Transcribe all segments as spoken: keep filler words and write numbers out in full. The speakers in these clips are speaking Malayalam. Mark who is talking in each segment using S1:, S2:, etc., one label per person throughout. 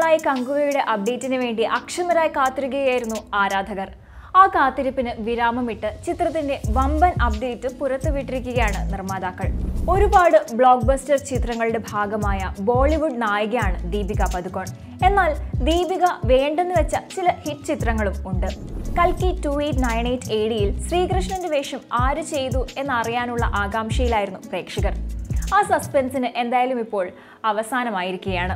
S1: ചിത്രമായ കങ്കുവയുടെ അപ്ഡേറ്റിന് വേണ്ടി അക്ഷമരായി കാത്തിരിക്കുകയായിരുന്നു ആരാധകർ. ആ കാത്തിരിപ്പിന് വിരാമമിട്ട് ചിത്രത്തിന്റെ വമ്പൻ അപ്ഡേറ്റ് പുറത്തുവിട്ടിരിക്കുകയാണ് നിർമ്മാതാക്കൾ. ഒരുപാട് ബ്ലോക്ക് ബസ്റ്റർ ചിത്രങ്ങളുടെ ഭാഗമായ ബോളിവുഡ് നായികയാണ് ദീപിക പദുക്കോൺ. എന്നാൽ ദീപിക വേണ്ടെന്ന് വെച്ച ചില ഹിറ്റ് ചിത്രങ്ങളും ഉണ്ട്. കൽക്കി two eight nine eight A ഡിയിൽ ശ്രീകൃഷ്ണന്റെ വേഷം ആര് ചെയ്തു എന്നറിയാനുള്ള ആകാംക്ഷയിലായിരുന്നു പ്രേക്ഷകർ. ആ സസ്പെൻസിന് എന്തായാലും ഇപ്പോൾ അവസാനമായിരിക്കുകയാണ്.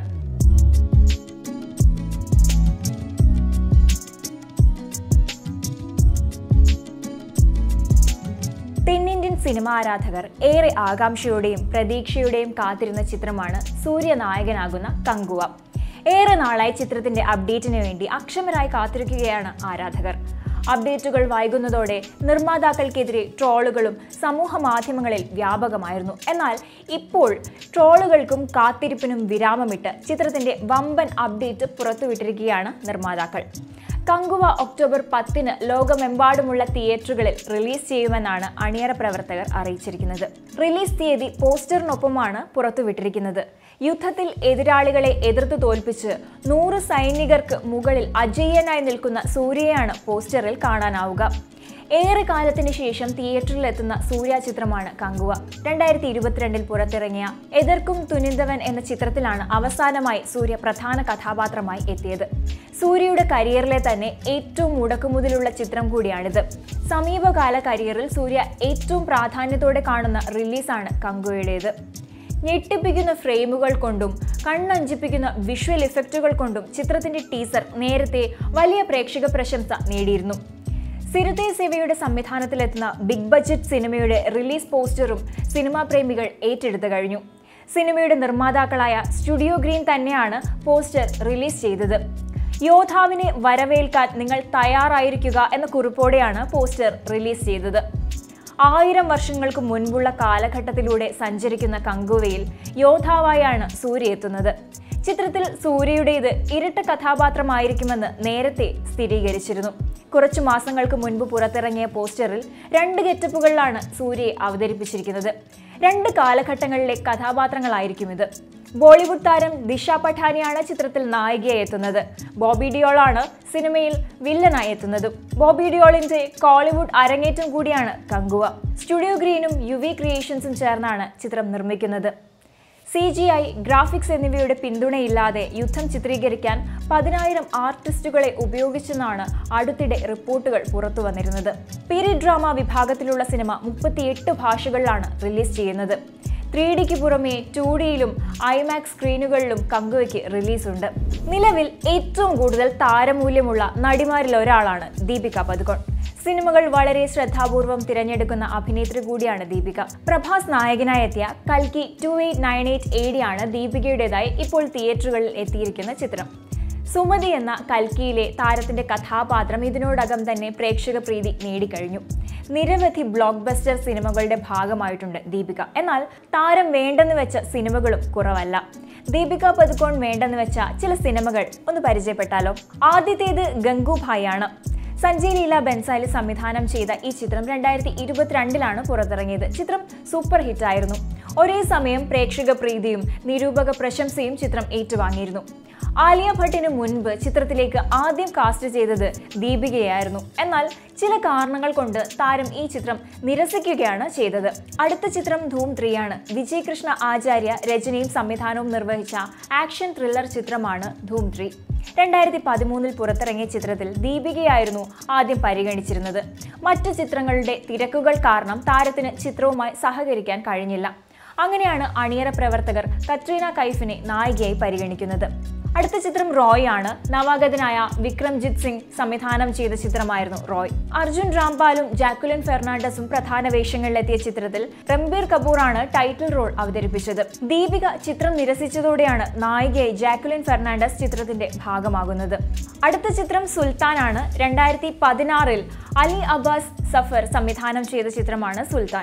S1: തെന്നിന്ത്യൻ സിനിമാ ആരാധകർ ഏറെ ആകാംക്ഷയോടെയും പ്രതീക്ഷയോടെയും കാത്തിരുന്ന ചിത്രമാണ് സൂര്യ നായകനാകുന്ന കങ്കുവ. ഏറെ നാളായി ചിത്രത്തിന്റെ അപ്ഡേറ്റിന് വേണ്ടി അക്ഷമരായി കാത്തിരിക്കുകയാണ് ആരാധകർ. അപ്ഡേറ്റുകൾ വൈകുന്നതോടെ നിർമ്മാതാക്കൾക്കെതിരെ ട്രോളുകളും സമൂഹ മാധ്യമങ്ങളിൽ വ്യാപകമായിരുന്നു. എന്നാൽ ഇപ്പോൾ ട്രോളുകൾക്കും കാത്തിരിപ്പിനും വിരാമമിട്ട് ചിത്രത്തിന്റെ വമ്പൻ അപ്ഡേറ്റ് പുറത്തുവിട്ടിരിക്കുകയാണ് നിർമ്മാതാക്കൾ. കങ്കുവ ഒക്ടോബർ പത്തിന് ലോകമെമ്പാടുമുള്ള തിയേറ്ററുകളിൽ റിലീസ് ചെയ്യുമെന്നാണ് അണിയറ പ്രവർത്തകർ അറിയിച്ചിരിക്കുന്നത്. റിലീസ് തീയതി പോസ്റ്ററിനൊപ്പമാണ് പുറത്തുവിട്ടിരിക്കുന്നത്. യുദ്ധത്തിൽ എതിരാളികളെ എതിർത്ത് തോൽപ്പിച്ച് നൂറ് സൈനികർക്ക് മുകളിൽ അജയ്യനായി നിൽക്കുന്ന സൂര്യയാണ് പോസ്റ്ററിൽ കാണാനാവുക. ഏറെ കാലത്തിന് ശേഷം തിയേറ്ററിലെത്തുന്ന സൂര്യ ചിത്രമാണ് കങ്കുവ. രണ്ടായിരത്തി ഇരുപത്തിരണ്ടിൽ പുറത്തിറങ്ങിയ എതിർക്കും തുനിന്തവൻ എന്ന ചിത്രത്തിലാണ് അവസാനമായി സൂര്യ പ്രധാന കഥാപാത്രമായി എത്തിയത്. സൂര്യയുടെ കരിയറിലെ തന്നെ ഏറ്റവും മുടക്കുമുതലുള്ള ചിത്രം കൂടിയാണിത്. സമീപകാല കരിയറിൽ സൂര്യ ഏറ്റവും പ്രാധാന്യത്തോടെ കാണുന്ന റിലീസാണ് കങ്കുവയുടേത്. ഞെട്ടിപ്പിക്കുന്ന ഫ്രെയിമുകൾ കൊണ്ടും കണ്ണഞ്ചിപ്പിക്കുന്ന വിഷ്വൽ ഇഫക്റ്റുകൾ കൊണ്ടും ചിത്രത്തിന്റെ ടീസർ നേരത്തെ വലിയ പ്രേക്ഷക പ്രശംസ നേടിയിരുന്നു. സിരുതേ സെവയുടെ സംവിധാനത്തിലെത്തുന്ന ബിഗ് ബഡ്ജറ്റ് സിനിമയുടെ റിലീസ് പോസ്റ്ററും സിനിമാ പ്രേമികൾ ഏറ്റെടുത്തു കഴിഞ്ഞു. സിനിമയുടെ നിർമ്മാതാക്കളായ സ്റ്റുഡിയോ ഗ്രീൻ തന്നെയാണ് പോസ്റ്റർ റിലീസ് ചെയ്തത്. യോദ്ധാവിനെ വരവേൽക്കാൻ നിങ്ങൾ തയ്യാറായിരിക്കുക എന്ന കുറിപ്പോടെയാണ് പോസ്റ്റർ റിലീസ് ചെയ്തത്. ആയിരം വർഷങ്ങൾക്ക് മുൻപുള്ള കാലഘട്ടത്തിലൂടെ സഞ്ചരിക്കുന്ന കങ്കുവയിൽ യോദ്ധാവായാണ് സൂര്യ എത്തുന്നത്. ചിത്രത്തിൽ സൂര്യയുടേത് ഇരട്ട കഥാപാത്രമായിരിക്കുമെന്ന് നേരത്തെ സ്ഥിരീകരിച്ചിരുന്നു. കുറച്ചു മാസങ്ങൾക്ക് മുൻപ് പുറത്തിറങ്ങിയ പോസ്റ്ററിൽ രണ്ട് ഗെറ്റപ്പുകളിലാണ് സൂര്യയെ അവതരിപ്പിച്ചിരിക്കുന്നത്. രണ്ട് കാലഘട്ടങ്ങളിലെ കഥാപാത്രങ്ങളായിരിക്കും ഇത്. ബോളിവുഡ് താരം ദിഷ പഠാനിയാണ് ചിത്രത്തിൽ നായികയായി എത്തുന്നത്. ബോബി ഡിയോളാണ് സിനിമയിൽ വില്ലനായി എത്തുന്നത്. ബോബി ഡിയോളിന്റെ കോളിവുഡ് അരങ്ങേറ്റം കൂടിയാണ് കങ്കുവ. സ്റ്റുഡിയോ ഗ്രീനും യുവി ക്രിയേഷൻസും ചേർന്നാണ് ചിത്രം നിർമ്മിക്കുന്നത്. സി ജി ഐ, ഗ്രാഫിക്സ് എന്നിവയുടെ പിന്തുണയില്ലാതെ യുദ്ധം ചിത്രീകരിക്കാൻ പതിനായിരം ആർട്ടിസ്റ്റുകളെ ഉപയോഗിച്ചെന്നാണ് അടുത്തിടെ റിപ്പോർട്ടുകൾ പുറത്തു വന്നിരുന്നത്. പീരിയഡ് ഡ്രാമ വിഭാഗത്തിലുള്ള സിനിമ മുപ്പത്തിയെട്ട് ഭാഷകളിലാണ് റിലീസ് ചെയ്യുന്നത്. ത്രീ ഡിക്ക് പുറമെ ടു ഡിയിലും ഐമാക്സ് സ്ക്രീനുകളിലും കങ്കുവയ്ക്ക് റിലീസുണ്ട്. നിലവിൽ ഏറ്റവും കൂടുതൽ താരമൂല്യമുള്ള നടിമാരിൽ ഒരാളാണ് ദീപിക പദുക്കോൺ. സിനിമകൾ വളരെ ശ്രദ്ധാപൂർവം തിരഞ്ഞെടുക്കുന്ന അഭിനേത്രി കൂടിയാണ് ദീപിക. പ്രഭാസ് നായകനായി എത്തിയ കൽക്കി two eight nine eight A D ആണ് ദീപികയുടേതായി ഇപ്പോൾ തിയേറ്ററുകളിൽ എത്തിയിരിക്കുന്ന ചിത്രം. സുമതി എന്ന കൽക്കിയിലെ താരത്തിന്റെ കഥാപാത്രം ഇതിനോടകം തന്നെ പ്രേക്ഷക പ്രീതി നേടിക്കഴിഞ്ഞു. നിരവധി ബ്ലോക്ക് ബസ്റ്റർ സിനിമകളുടെ ഭാഗമായിട്ടുണ്ട് ദീപിക. എന്നാൽ താരം വേണ്ടെന്ന് വെച്ച സിനിമകളും കുറവല്ല. ദീപിക പദുക്കോൺ വേണ്ടെന്ന് വെച്ച ചില സിനിമകൾ ഒന്ന് പരിചയപ്പെട്ടാലോ? ആദ്യത്തേത് ഗംഗൂഭായി ആണ്. സഞ്ജയ് ലീല ബൻസാലി സംവിധാനം ചെയ്ത ഈ ചിത്രം രണ്ടായിരത്തി ഇരുപത്തിരണ്ടിലാണ് പുറത്തിറങ്ങിയത്. ചിത്രം സൂപ്പർ ഹിറ്റ് ആയിരുന്നു. ഒരേ സമയം പ്രേക്ഷക പ്രീതിയും നിരൂപക പ്രശംസയും ചിത്രം ഏറ്റുവാങ്ങിയിരുന്നു. ആലിയ ഭട്ടിന് മുൻപ് ചിത്രത്തിലേക്ക് ആദ്യം കാസ്റ്റ് ചെയ്തത് ദീപികയായിരുന്നു. എന്നാൽ ചില കാരണങ്ങൾ കൊണ്ട് താരം ഈ ചിത്രം നിരസിക്കുകയാണ് ചെയ്തത്. അടുത്ത ചിത്രം ധൂം ത്രീ ആണ്. വിജയ് കൃഷ്ണ ആചാര്യ രചനയും സംവിധാനവും നിർവഹിച്ച ആക്ഷൻ ത്രില്ലർ ചിത്രമാണ് ധൂം ത്രീ. രണ്ടായിരത്തി പതിമൂന്നിൽ പുറത്തിറങ്ങിയ ചിത്രത്തിൽ ദീപികയായിരുന്നു ആദ്യം പരിഗണിച്ചിരുന്നത്. മറ്റു ചിത്രങ്ങളുടെ തിരക്കുകൾ കാരണം താരത്തിന് ചിത്രവുമായി സഹകരിക്കാൻ കഴിഞ്ഞില്ല. അങ്ങനെയാണ് അണിയറ പ്രവർത്തകർ കത്രീന കൈഫിനെ നായികയായി പരിഗണിക്കുന്നത്. അടുത്ത ചിത്രം റോയ് ആണ്. നവാഗതനായ വിക്രംജിത്ത് സിംഗ് സംവിധാനം ചെയ്ത ചിത്രമായിരുന്നു റോയ്. അർജുൻ രാംപാലും ജാക്വലിൻ ഫെർണാണ്ടസും പ്രധാന വേഷങ്ങളിലെത്തിയ ചിത്രത്തിൽ രൺബീർ കപൂറാണ് ടൈറ്റിൽ റോൾ അവതരിപ്പിച്ചത്. ദീപിക ചിത്രം നിരസിച്ചതോടെയാണ് നായികയായി ജാക്വലിൻ ഫെർണാണ്ടസ് ചിത്രത്തിന്റെ ഭാഗമാകുന്നത്. അടുത്ത ചിത്രം സുൽത്താൻ ആണ്. രണ്ടായിരത്തി പതിനാറിൽ അലി അബ്ബാസ് സഫർ സംവിധാനം ചെയ്ത ചിത്രമാണ് സുൽത്താൻ.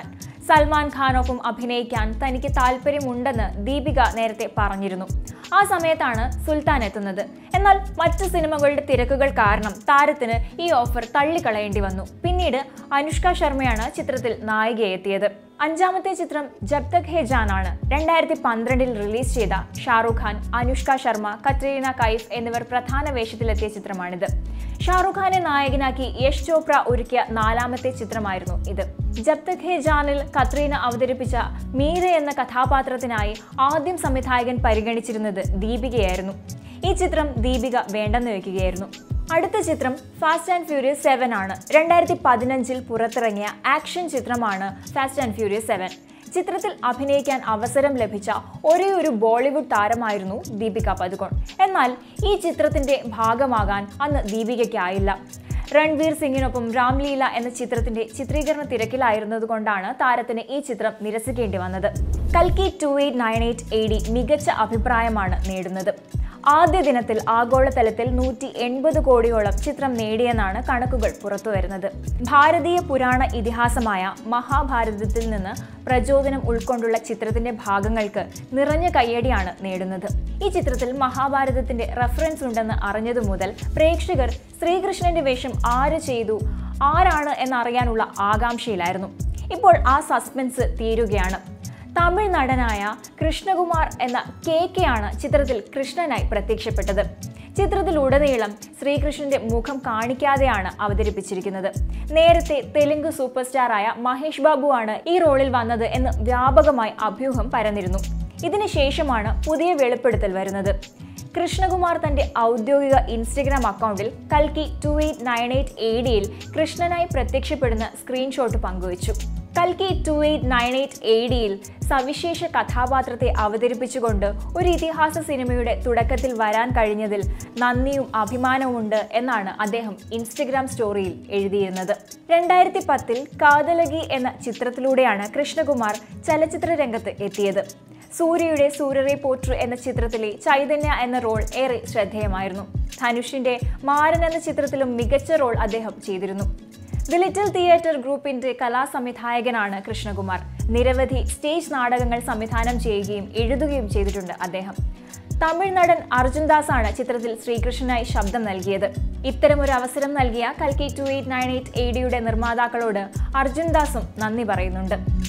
S1: സൽമാൻ ഖാനൊപ്പം അഭിനയിക്കാൻ തനിക്ക് താല്പര്യമുണ്ടെന്ന് ദീപിക നേരത്തെ പറഞ്ഞിരുന്നു. ആ സമയത്താണ് സുൽത്താൻ എത്തുന്നത്. എന്നാൽ മറ്റ് സിനിമകളുടെ തിരക്കുകൾ കാരണം താരത്തിന് ഈ ഓഫർ തള്ളിക്കളയേണ്ടി വന്നു. പിന്നീട് അനുഷ്ക ശർമ്മയാണ് ചിത്രത്തിൽ നായികയെത്തിയത്. അഞ്ചാമത്തെ ചിത്രം ജബ് തക് ഹേ ജാൻ ആണ്. രണ്ടായിരത്തി പന്ത്രണ്ടിൽ റിലീസ് ചെയ്ത ഷാറുഖ് ഖാൻ, അനുഷ്ക ശർമ്മ, കത്രീന കൈഫ് എന്നിവർ പ്രധാന വേഷത്തിലെത്തിയ ചിത്രമാണിത്. ഷാറുഖ് ഖാനെ നായകനാക്കി യശ് ചോപ്ര ഒരുക്കിയ നാലാമത്തെ ചിത്രമായിരുന്നു ഇത്. ജബ് തക് ഹേ ജാനിൽ കത്രീന അവതരിപ്പിച്ച മീര എന്ന കഥാപാത്രത്തിനായി ആദ്യം സംവിധായകൻ പരിഗണിച്ചിരുന്നത് ദീപികയായിരുന്നു. ഈ ചിത്രം ദീപിക വേണ്ടെന്ന് വയ്ക്കുകയായിരുന്നു. അടുത്ത ചിത്രം ഫാസ്റ്റ് ആൻഡ് ഫ്യൂരിയസ് സെവൻ ആണ്. രണ്ടായിരത്തി പതിനഞ്ചിൽ പുറത്തിറങ്ങിയ ആക്ഷൻ ചിത്രമാണ് ഫാസ്റ്റ് ആൻഡ് ഫ്യൂരിയസ് സെവൻ. ചിത്രത്തിൽ അഭിനയിക്കാൻ അവസരം ലഭിച്ച ഒരേ ഒരു ബോളിവുഡ് താരമായിരുന്നു ദീപിക പദുകോൺ. എന്നാൽ ഈ ചിത്രത്തിന്റെ ഭാഗമാകാൻ അന്ന് ദീപികയ്ക്കായില്ല. രൺവീർ സിംഗിനൊപ്പം രാംലീല എന്ന ചിത്രത്തിന്റെ ചിത്രീകരണ തിരക്കിലായിരുന്നതുകൊണ്ടാണ് താരത്തിന് ഈ ചിത്രം നിരസിക്കേണ്ടി വന്നത്. കൽക്കി two eight nine eight A D മികച്ച അഭിപ്രായമാണ് നേടുന്നത്. ആദ്യ ദിനത്തിൽ ആഗോളതലത്തിൽ നൂറ്റി എൺപത് കോടിയോളം ചിത്രം നേടിയെന്നാണ് കണക്കുകൾ പുറത്തുവരുന്നത്. ഭാരതീയ പുരാണ ഇതിഹാസമായ മഹാഭാരതത്തിൽ നിന്ന് പ്രചോദനം ഉൾക്കൊണ്ടുള്ള ചിത്രത്തിന്റെ ഭാഗങ്ങൾക്ക് നിറഞ്ഞ കയ്യടിയാണ് നേടുന്നത്. ഈ ചിത്രത്തിൽ മഹാഭാരതത്തിന്റെ റെഫറൻസ് ഉണ്ടെന്ന് അറിഞ്ഞതു മുതൽ പ്രേക്ഷകർ ശ്രീകൃഷ്ണന്റെ വേഷം ആര് ചെയ്തു, ആരാണ് എന്നറിയാനുള്ള ആകാംക്ഷയിലായിരുന്നു. ഇപ്പോൾ ആ സസ്പെൻസ് തീരുകയാണ്. തമിഴ് നടനായ കൃഷ്ണകുമാർ എന്ന കെ കെ ആണ് ചിത്രത്തിൽ കൃഷ്ണനായി പ്രത്യക്ഷപ്പെട്ടത്. ചിത്രത്തിലുടനീളം ശ്രീകൃഷ്ണന്റെ മുഖം കാണിക്കാതെയാണ് അവതരിപ്പിച്ചിരിക്കുന്നത്. നേരത്തെ തെലുങ്ക് സൂപ്പർ സ്റ്റാറായ മഹേഷ് ബാബു ആണ് ഈ റോളിൽ വന്നത് എന്ന് വ്യാപകമായി അഭ്യൂഹം പരന്നിരുന്നു. ഇതിനുശേഷമാണ് പുതിയ വെളിപ്പെടുത്തൽ വരുന്നത്. കൃഷ്ണകുമാർ തന്റെ ഔദ്യോഗിക ഇൻസ്റ്റഗ്രാം അക്കൗണ്ടിൽ കൽക്കി two eight nine eight A ഡിയിൽ കൃഷ്ണനായി പ്രത്യക്ഷപ്പെടുന്ന സ്ക്രീൻഷോട്ട് പങ്കുവച്ചു. കൽക്കി two eight nine eight A ഡിയിൽ സവിശേഷ കഥാപാത്രത്തെ അവതരിപ്പിച്ചുകൊണ്ട് ഒരു ഇതിഹാസ സിനിമയുടെ തുടക്കത്തിൽ വരാൻ കഴിഞ്ഞതിൽ നന്ദിയും അഭിമാനവുമുണ്ട് എന്നാണ് അദ്ദേഹം ഇൻസ്റ്റഗ്രാം സ്റ്റോറിയിൽ എഴുതിയിരുന്നത്. രണ്ടായിരത്തി പത്തിൽ കാതലഗി എന്ന ചിത്രത്തിലൂടെയാണ് കൃഷ്ണകുമാർ ചലച്ചിത്ര രംഗത്ത് എത്തിയത്. സൂര്യയുടെ സൂര്യറെ പോറ്റു എന്ന ചിത്രത്തിലെ ചൈതന്യ എന്ന റോൾ ഏറെ ശ്രദ്ധേയമായിരുന്നു. ധനുഷിന്റെ മാരൻ എന്ന ചിത്രത്തിലും മികച്ച റോൾ അദ്ദേഹം ചെയ്തിരുന്നു. ദി ലിറ്റിൽ തിയേറ്റർ ഗ്രൂപ്പിന്റെ കലാസംവിധായകനാണ് കൃഷ്ണകുമാർ. നിരവധി സ്റ്റേജ് നാടകങ്ങൾ സംവിധാനം ചെയ്യുകയും എഴുതുകയും ചെയ്തിട്ടുണ്ട് അദ്ദേഹം. തമിഴ് നടൻ അർജുൻ ദാസ് ആണ് ചിത്രത്തിൽ ശ്രീകൃഷ്ണനായി ശബ്ദം നൽകിയത്. ഇത്തരമൊരു അവസരം നൽകിയ കൽക്കി two eight nine eight A ഡിയുടെ നിർമ്മാതാക്കളോട് അർജുൻ ദാസും നന്ദി പറയുന്നുണ്ട്.